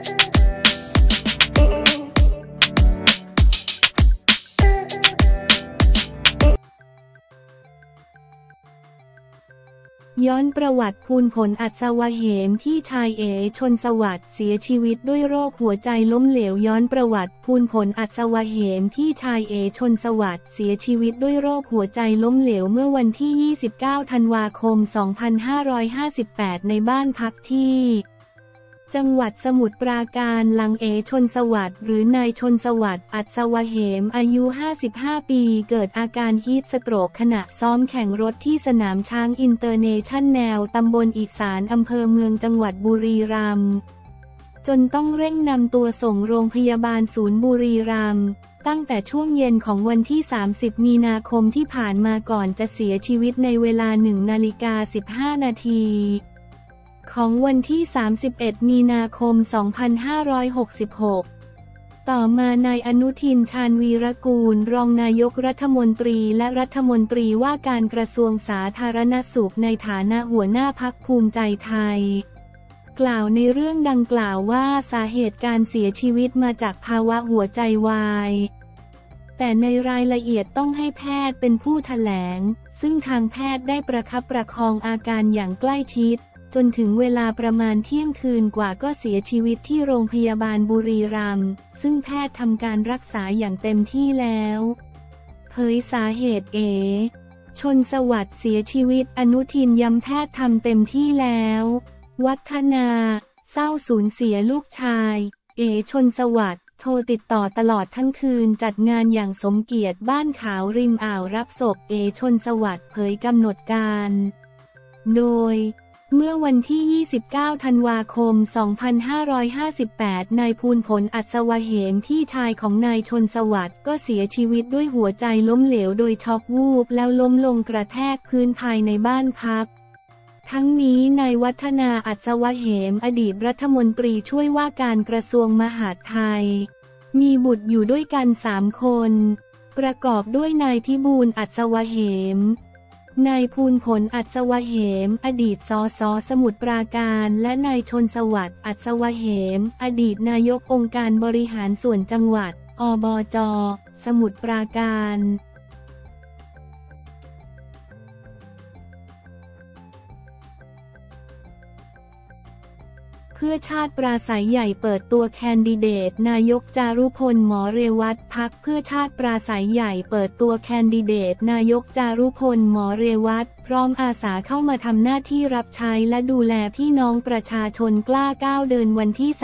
ย้อนประวัติภูลผลอัศวเหมพี่ชายเอ๋ชนสวัสดิ์เสียชีวิตด้วยโรคหัวใจล้มเหลวย้อนประวัติภูลผลอัศวเหมพี่ชายเอ๋ชนสวัสดิ์เสียชีวิตด้วยโรคหัวใจล้มเหลวเมื่อวันที่ 29 ธันวาคม 2558 ในบ้านพักที่จังหวัดสมุทรปราการหลังเอ๋ชนสวัสดิ์หรือนายชนสวัสดิ์อัศวเหมอายุ 55 ปีเกิดอาการฮีทสโตรกขณะซ้อมแข่งรถที่สนามช้างอินเตอร์เนชั่นแนลตำบลอีสานอำเภอเมืองจังหวัดบุรีรัมย์จนต้องเร่งนำตัวส่งโรงพยาบาลศูนย์บุรีรัมย์ตั้งแต่ช่วงเย็นของวันที่ 30 มีนาคมที่ผ่านมาก่อนจะเสียชีวิตในเวลา 1:15 นาทีของวันที่ 31 มีนาคม 2566 ต่อมานายอนุทิน ชาญวีรกูลรองนายกรัฐมนตรีและรัฐมนตรีว่าการกระทรวงสาธารณสุขในฐานะหัวหน้าพรรคภูมิใจไทยกล่าวในเรื่องดังกล่าวว่าสาเหตุการเสียชีวิตมาจากภาวะหัวใจวายแต่ในรายละเอียดต้องให้แพทย์เป็นผู้แถลงซึ่งทางแพทย์ได้ประคับประคองอาการอย่างใกล้ชิดจนถึงเวลาประมาณเที่ยงคืนกว่าก็เสียชีวิตที่โรงพยาบาลบุรีรัมย์ซึ่งแพทย์ทำการรักษาอย่างเต็มที่แล้วเผยสาเหตุเอ๋ชนสวัสดิ์เสียชีวิตอนุทินย้ำแพทย์ทำเต็มที่แล้ววัฒนาเศร้าสูญเสียลูกชายเอ๋ชนสวัสดิ์โทรติดต่อตลอดทั้งคืนจัดงานอย่างสมเกียรติบ้านขาวริมอ่าวรับศพเอ๋ชนสวัสดิ์เผยกำหนดการโดยเมื่อวันที่ 29 ธันวาคม 2558 นายภูลผลอัศวเหมพี่ชายของนายชนสวัสดิ์ก็เสียชีวิตด้วยหัวใจล้มเหลวโดยช็อกวูบแล้วล้มลงกระแทกพื้นภายในบ้านพักทั้งนี้นายวัฒนาอัศวเหมอดีตรัฐมนตรีช่วยว่าการกระทรวงมหาดไทยมีบุตรอยู่ด้วยกัน3 คนประกอบด้วยนายพิบูลย์อัศวเหมนายภูลผลอัศวเหมอดีตสสสมุทรปราการและนายชนสวัสดิ์อัศวเหมอดีตนายกองค์การบริหารส่วนจังหวัดอบจ.สมุทรปราการเพื่อชาติปราศัยใหญ่เปิดตัวแคนดิเดตนายกจารุพลหมอเรวัตพรรคเพื่อชาติปราศัยใหญ่เปิดตัวแคนดิเดตนายกจารุพลหมอเรวัตพร้อมอาสาเข้ามาทำหน้าที่รับใช้และดูแลพี่น้องประชาชนกล้าก้าวเดินวันที่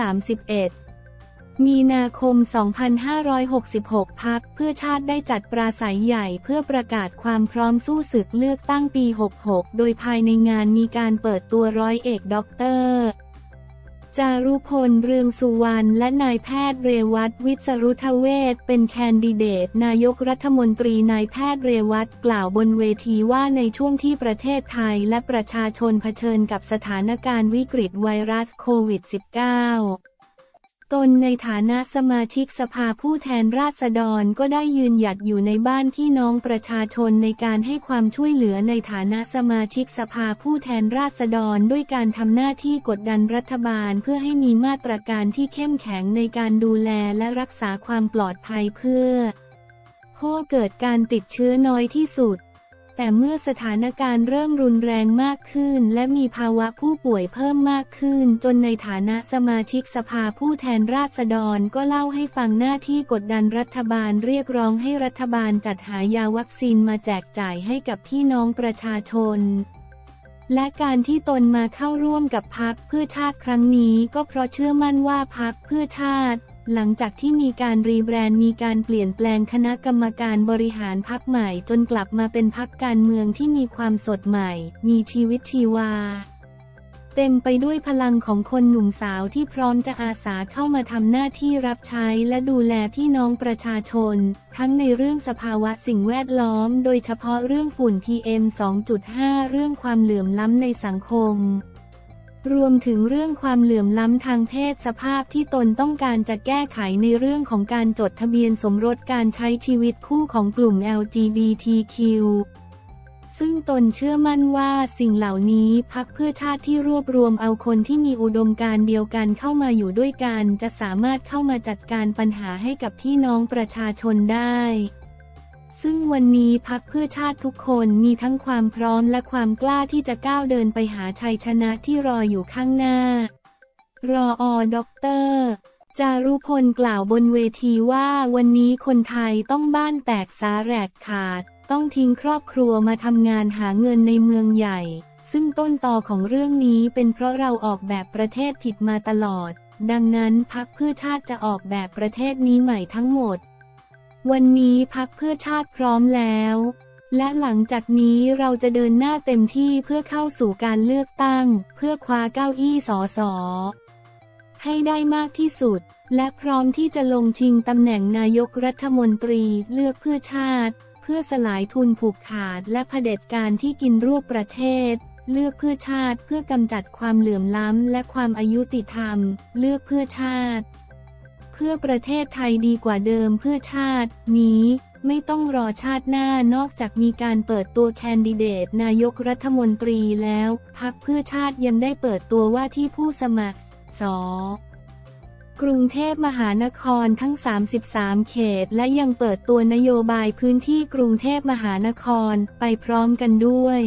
31 มีนาคม 2566 พรรคเพื่อชาติได้จัดปราศัยใหญ่เพื่อประกาศความพร้อมสู้ศึกเลือกตั้งปี 66 โดยภายในงานมีการเปิดตัวร้อยเอกด็อกเตอร์จารุพลเรืองสุวรรณและนายแพทย์เรวัตวิศรุทเวชเป็นแคนดิเดตนายกรัฐมนตรีนายแพทย์เรวัตกล่าวบนเวทีว่าในช่วงที่ประเทศไทยและประชาชนเผชิญกับสถานการณ์วิกฤตไวรัสโควิด -19 ตนในฐานะสมาชิกสภาผู้แทนราษฎรก็ได้ยืนหยัดอยู่ในบ้านพี่น้องประชาชนในการให้ความช่วยเหลือในฐานะสมาชิกสภาผู้แทนราษฎรด้วยการทำหน้าที่กดดันรัฐบาลเพื่อให้มีมาตรการที่เข้มแข็งในการดูแลและรักษาความปลอดภัยเพื่อให้เกิดการติดเชื้อน้อยที่สุดแต่เมื่อสถานการณ์เริ่มรุนแรงมากขึ้นและมีภาวะผู้ป่วยเพิ่มมากขึ้นจนในฐานะสมาชิกสภาผู้แทนราษฎรก็เล่าให้ฟังหน้าที่กดดันรัฐบาลเรียกร้องให้รัฐบาลจัดหายาวัคซีนมาแจกจ่ายให้กับพี่น้องประชาชนและการที่ตนมาเข้าร่วมกับพรรคเพื่อชาติครั้งนี้ก็เพราะเชื่อมั่นว่าพรรคเพื่อชาติหลังจากที่มีการรีแบรนด์มีการเปลี่ยนแปลงคณะกรรมการบริหารพรรคใหม่จนกลับมาเป็นพรรคการเมืองที่มีความสดใหม่มีชีวิตชีวาเต็มไปด้วยพลังของคนหนุ่มสาวที่พร้อมจะอาสาเข้ามาทำหน้าที่รับใช้และดูแลพี่น้องประชาชนทั้งในเรื่องสภาวะสิ่งแวดล้อมโดยเฉพาะเรื่องฝุ่น PM 2.5 เรื่องความเหลื่อมล้ำในสังคมรวมถึงเรื่องความเหลื่อมล้ำทางเพศสภาพที่ตนต้องการจะแก้ไขในเรื่องของการจดทะเบียนสมรสการใช้ชีวิตคู่ของกลุ่ม LGBTQ ซึ่งตนเชื่อมั่นว่าสิ่งเหล่านี้พรรคเพื่อชาติที่รวบรวมเอาคนที่มีอุดมการณ์เดียวกันเข้ามาอยู่ด้วยกันจะสามารถเข้ามาจัดการปัญหาให้กับพี่น้องประชาชนได้ซึ่งวันนี้พรรคเพื่อชาติทุกคนมีทั้งความพร้อมและความกล้าที่จะก้าวเดินไปหาชัยชนะที่รออยู่ข้างหน้ารอ.ดร.จารุพลกล่าวบนเวทีว่าวันนี้คนไทยต้องบ้านแตกสาแหรกขาดต้องทิ้งครอบครัวมาทำงานหาเงินในเมืองใหญ่ซึ่งต้นตอของเรื่องนี้เป็นเพราะเราออกแบบประเทศผิดมาตลอดดังนั้นพรรคเพื่อชาติจะออกแบบประเทศนี้ใหม่ทั้งหมดวันนี้พรรคเพื่อชาติพร้อมแล้วและหลังจากนี้เราจะเดินหน้าเต็มที่เพื่อเข้าสู่การเลือกตั้งเพื่อคว้าเก้าอี้สสให้ได้มากที่สุดและพร้อมที่จะลงชิงตำแหน่งนายกรัฐมนตรีเลือกเพื่อชาติเพื่อสลายทุนผูกขาดและเผด็จการที่กินรวบประเทศเลือกเพื่อชาติเพื่อกำจัดความเหลื่อมล้ำและความอายุติธรรมเลือกเพื่อชาติเพื่อประเทศไทยดีกว่าเดิมเพื่อชาตินี้ไม่ต้องรอชาติหน้านอกจากมีการเปิดตัวแคนดิเดตนายกรัฐมนตรีแล้วพรรคเพื่อชาติยังได้เปิดตัวว่าที่ผู้สมัครส.กรุงเทพมหานครทั้ง33เขตและยังเปิดตัวนโยบายพื้นที่กรุงเทพมหานครไปพร้อมกันด้วย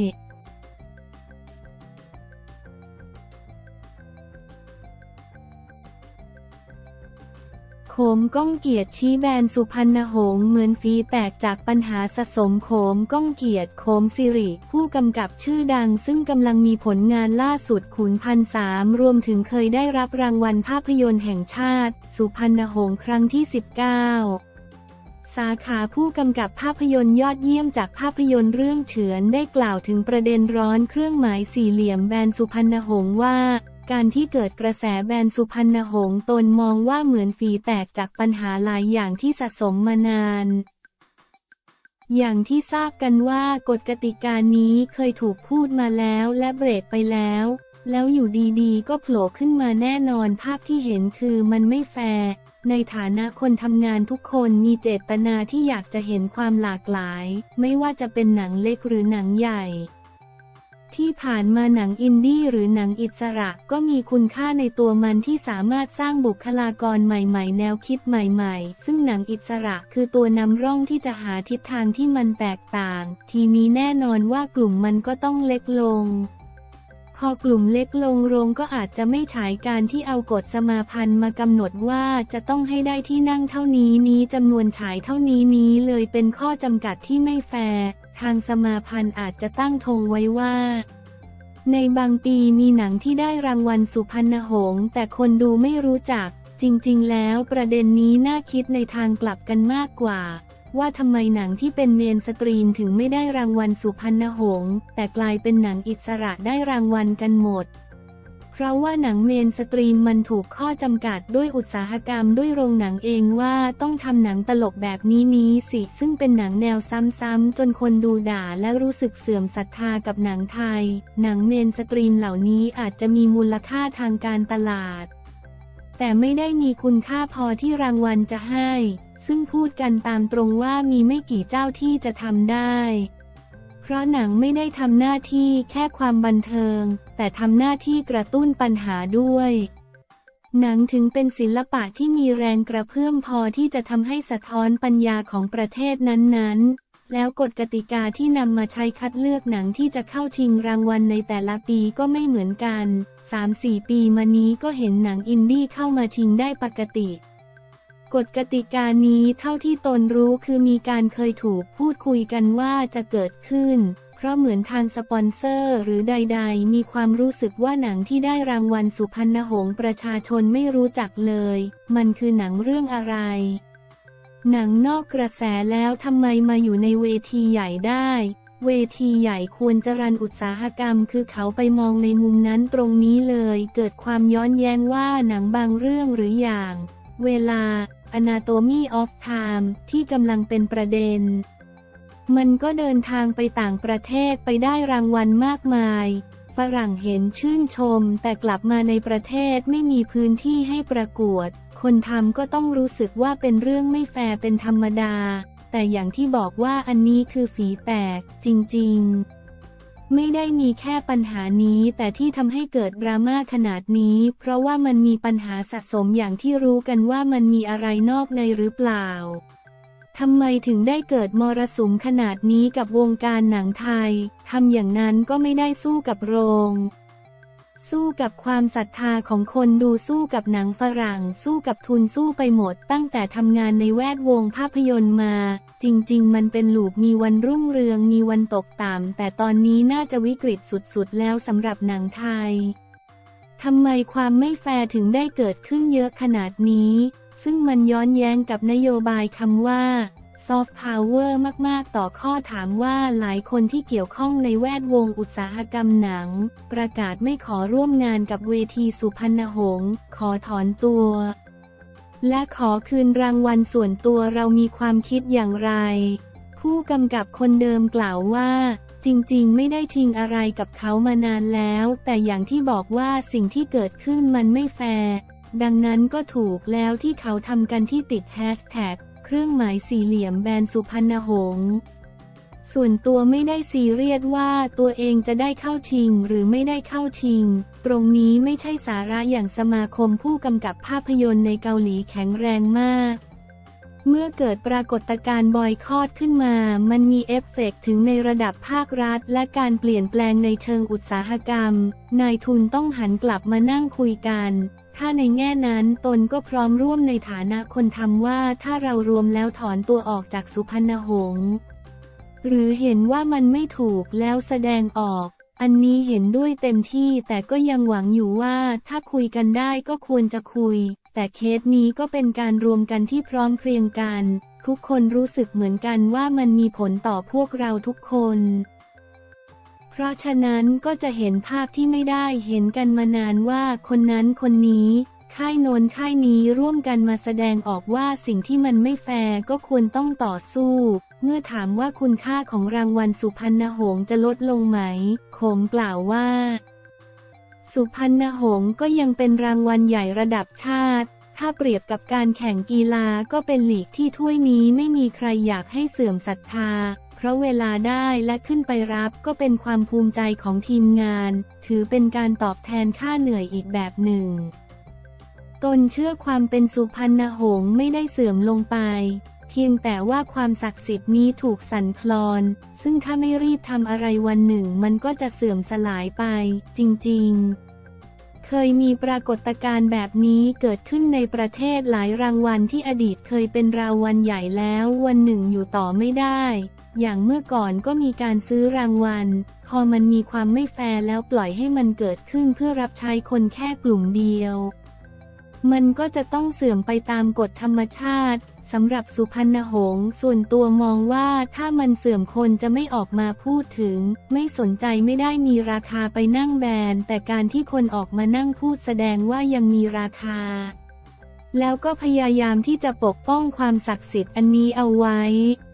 โขมก้องเกียรติชี้แบนสุพรรณหงส์เหมือนฝีแตกจากปัญหาสะสมโขมก้องเกียรติโขมสิริผู้กำกับชื่อดังซึ่งกำลังมีผลงานล่าสุดขุนพันสามรวมถึงเคยได้รับรางวัลภาพยนตร์แห่งชาติสุพรรณหงส์ครั้งที่19สาขาผู้กำกับภาพยนตร์ยอดเยี่ยมจากภาพยนตร์เรื่องเฉือนได้กล่าวถึงประเด็นร้อนเครื่องหมายสี่เหลี่ยมแบนสุพรรณหงส์ว่าการที่เกิดกระแสแบนสุพรรณหงส์ตนมองว่าเหมือนฝีแตกจากปัญหาหลายอย่างที่สะสมมานานอย่างที่ทราบกันว่ากฎกติกานี้เคยถูกพูดมาแล้วและเบรกไปแล้วอยู่ดีๆก็โผล่ขึ้นมาแน่นอนภาพที่เห็นคือมันไม่แฟร์ในฐานะคนทำงานทุกคนมีเจตนาที่อยากจะเห็นความหลากหลายไม่ว่าจะเป็นหนังเล็กหรือหนังใหญ่ที่ผ่านมาหนังอินดี้หรือหนังอิสระก็มีคุณค่าในตัวมันที่สามารถสร้างบุคลากรใหม่ๆแนวคิดใหม่ๆซึ่งหนังอิสระคือตัวนำร่องที่จะหาทิศทางที่มันแตกต่างทีนี้แน่นอนว่ากลุ่มมันก็ต้องเล็กลงพอกลุ่มเล็กลงโรงก็อาจจะไม่ฉายการที่เอากฎสมาพันธ์มากำหนดว่าจะต้องให้ได้ที่นั่งเท่านี้จำนวนฉายเท่านี้เลยเป็นข้อจำกัดที่ไม่แฟร์ทางสมาพันธ์อาจจะตั้งธงไว้ว่าในบางปีมีหนังที่ได้รางวัลสุพรรณหงส์แต่คนดูไม่รู้จักจริงๆแล้วประเด็นนี้น่าคิดในทางกลับกันมากกว่าว่าทำไมหนังที่เป็นเมนสตรีมถึงไม่ได้รางวัลสุพรรณหงส์แต่กลายเป็นหนังอิสระได้รางวัลกันหมดเพราะว่าหนังเมนสตรีมมันถูกข้อจำกัดด้วยอุตสาหกรรมด้วยโรงหนังเองว่าต้องทำหนังตลกแบบนี้สิซึ่งเป็นหนังแนวซ้ำๆจนคนดูด่าและรู้สึกเสื่อมศรัทธากับหนังไทยหนังเมนสตรีมเหล่านี้อาจจะมีมูลค่าทางการตลาดแต่ไม่ได้มีคุณค่าพอที่รางวัลจะให้ซึ่งพูดกันตามตรงว่ามีไม่กี่เจ้าที่จะทำได้เพราะหนังไม่ได้ทำหน้าที่แค่ความบันเทิงแต่ทำหน้าที่กระตุ้นปัญหาด้วยหนังถึงเป็นศิลปะที่มีแรงกระเพื่อมพอที่จะทำให้สะท้อนปัญญาของประเทศนั้นๆแล้วกฎกติกาที่นำมาใช้คัดเลือกหนังที่จะเข้าชิงรางวัลในแต่ละปีก็ไม่เหมือนกัน 3-4 ปีมานี้ก็เห็นหนังอินดี้เข้ามาชิงได้ปกติกฎกติกานี้เท่าที่ตนรู้คือมีการเคยถูกพูดคุยกันว่าจะเกิดขึ้นเพราะเหมือนทางสปอนเซอร์หรือใดๆมีความรู้สึกว่าหนังที่ได้รางวัลสุพรรณหงส์ประชาชนไม่รู้จักเลยมันคือหนังเรื่องอะไรหนังนอกกระแสแล้วทำไมมาอยู่ในเวทีใหญ่ได้เวทีใหญ่ควรจะรันอุตสาหกรรมคือเขาไปมองในมุมนั้นตรงนี้เลยเกิดความย้อนแย้งว่าหนังบางเรื่องหรืออย่างเวลา Anatomy of Time ที่กำลังเป็นประเด็นมันก็เดินทางไปต่างประเทศไปได้รางวัลมากมายฝรั่งเห็นชื่นชมแต่กลับมาในประเทศไม่มีพื้นที่ให้ประกวดคนทำก็ต้องรู้สึกว่าเป็นเรื่องไม่แฟร์เป็นธรรมดาแต่อย่างที่บอกว่าอันนี้คือฝีแตกจริงๆไม่ได้มีแค่ปัญหานี้แต่ที่ทำให้เกิดดราม่าขนาดนี้เพราะว่ามันมีปัญหาสะสมอย่างที่รู้กันว่ามันมีอะไรนอกในหรือเปล่าทำไมถึงได้เกิดมรสุมขนาดนี้กับวงการหนังไทยทำอย่างนั้นก็ไม่ได้สู้กับโรงสู้กับความศรัทธาของคนดูสู้กับหนังฝรั่งสู้กับทุนสู้ไปหมดตั้งแต่ทำงานในแวดวงภาพยนตร์มาจริงๆมันเป็นลูปมีวันรุ่งเรืองมีวันตกต่ำแต่ตอนนี้น่าจะวิกฤตสุดๆแล้วสำหรับหนังไทยทำไมความไม่แฟร์ถึงได้เกิดขึ้นเยอะขนาดนี้ซึ่งมันย้อนแย้งกับนโยบายคำว่าซอฟต์พาวเวอร์มากๆต่อข้อถามว่าหลายคนที่เกี่ยวข้องในแวดวงอุตสาหกรรมหนังประกาศไม่ขอร่วมงานกับเวทีสุพรรณหงส์ขอถอนตัวและขอคืนรางวัลส่วนตัวเรามีความคิดอย่างไรผู้กำกับคนเดิมกล่าวว่าจริงๆไม่ได้ทิ้งอะไรกับเขามานานแล้วแต่อย่างที่บอกว่าสิ่งที่เกิดขึ้นมันไม่แฟร์ดังนั้นก็ถูกแล้วที่เขาทำกันที่ติดแฮชแท็กเครื่องหมายสี่เหลี่ยมแบนสุพรรณหงส์ส่วนตัวไม่ได้ซีเรียสว่าตัวเองจะได้เข้าชิงหรือไม่ได้เข้าชิงตรงนี้ไม่ใช่สาระอย่างสมาคมผู้กำกับภาพยนตร์ในเกาหลีแข็งแรงมากเมื่อเกิดปรากฏการณ์บอยคอตขึ้นมามันมีเอฟเฟกต์ถึงในระดับภาครัฐและการเปลี่ยนแปลงในเชิงอุตสาหกรรมนายทุนต้องหันกลับมานั่งคุยกันถ้าในแง่นั้นตนก็พร้อมร่วมในฐานะคนทำว่าถ้าเรารวมแล้วถอนตัวออกจากสุพรรณหงส์หรือเห็นว่ามันไม่ถูกแล้วแสดงออกอันนี้เห็นด้วยเต็มที่แต่ก็ยังหวังอยู่ว่าถ้าคุยกันได้ก็ควรจะคุยแต่เคสนี้ก็เป็นการรวมกันที่พร้อมเพรียงกันทุกคนรู้สึกเหมือนกันว่ามันมีผลต่อพวกเราทุกคนเพราะฉะนั้นก็จะเห็นภาพที่ไม่ได้เห็นกันมานานว่าคนนั้นคนนี้ค่ายโน้นค่ายนี้ร่วมกันมาแสดงออกว่าสิ่งที่มันไม่แฟร์ก็ควรต้องต่อสู้เมื่อถามว่าคุณค่าของรางวัลสุพรรณหงส์จะลดลงไหมโขมกล่าวว่าสุพรรณหงส์ก็ยังเป็นรางวัลใหญ่ระดับชาติถ้าเปรียบกับการแข่งกีฬาก็เป็นลีกที่ถ้วยนี้ไม่มีใครอยากให้เสื่อมศรัทธาเพราะเวลาได้และขึ้นไปรับก็เป็นความภูมิใจของทีมงานถือเป็นการตอบแทนค่าเหนื่อยอีกแบบหนึ่งตนเชื่อความเป็นสุพรรณหงส์ไม่ได้เสื่อมลงไปเพียงแต่ว่าความศักดิ์สิทธิ์นี้ถูกสั่นคลอนซึ่งถ้าไม่รีบทำอะไรวันหนึ่งมันก็จะเสื่อมสลายไปจริงๆเคยมีปรากฏการณ์แบบนี้เกิดขึ้นในประเทศหลายรางวัลที่อดีตเคยเป็นรางวัลใหญ่แล้ววันหนึ่งอยู่ต่อไม่ได้อย่างเมื่อก่อนก็มีการซื้อรางวัลพอมันมีความไม่แฟร์แล้วปล่อยให้มันเกิดขึ้นเพื่อรับใช้คนแค่กลุ่มเดียวมันก็จะต้องเสื่อมไปตามกฎธรรมชาติสำหรับสุพรรณหงส์ส่วนตัวมองว่าถ้ามันเสื่อมคนจะไม่ออกมาพูดถึงไม่สนใจไม่ได้มีราคาไปนั่งแบนแต่การที่คนออกมานั่งพูดแสดงว่ายังมีราคาแล้วก็พยายามที่จะปกป้องความศักดิ์สิทธิ์อันนี้เอาไว้